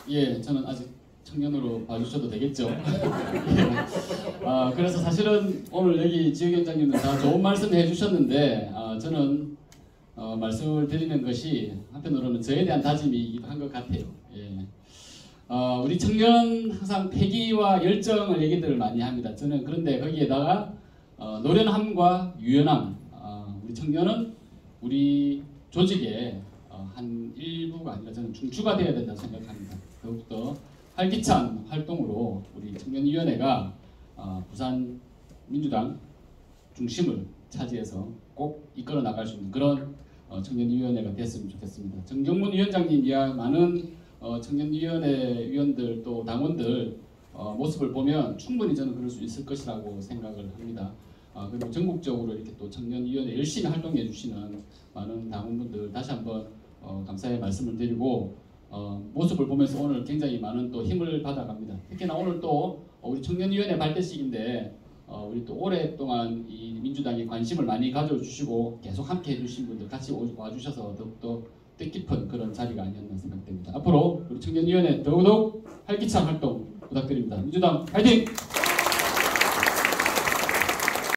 예, 저는 아직 청년으로 봐주셔도 되겠죠. 예. 그래서 사실은 오늘 여기 지역위원장님들 다 좋은 말씀 해주셨는데 저는 말씀을 드리는 것이 한편으로는 저에 대한 다짐이기도 한 것 같아요. 예. 우리 청년 항상 패기와 열정을 얘기들을 많이 합니다. 저는 그런데 거기에다가 노련함과 유연함, 우리 청년은 우리 조직의 한 일부가 아니라 저는 중추가 되어야 된다고 생각합니다. 더욱더 활기찬 활동으로 우리 청년위원회가 부산 민주당 중심을 차지해서 꼭 이끌어 나갈 수 있는 그런 청년위원회가 됐으면 좋겠습니다. 정경문 위원장님이야 많은 청년위원회 위원들 또 당원들 모습을 보면 충분히 저는 그럴 수 있을 것이라고 생각을 합니다. 그리고 전국적으로 이렇게 또 청년위원회 열심히 활동해 주시는 많은 당원분들 다시 한번 감사의 말씀을 드리고 모습을 보면서 오늘 굉장히 많은 또 힘을 받아갑니다. 특히나 오늘 또 우리 청년위원회 발대식인데 우리 또 오랫동안 이 민주당에 관심을 많이 가져주시고 계속 함께 해주신 분들 같이 와주셔서 더욱더 뜻깊은 그런 자리가 아니었나 생각됩니다. 앞으로 우리 청년위원회 더욱더욱 활기찬 활동 부탁드립니다. 민주당 파이팅!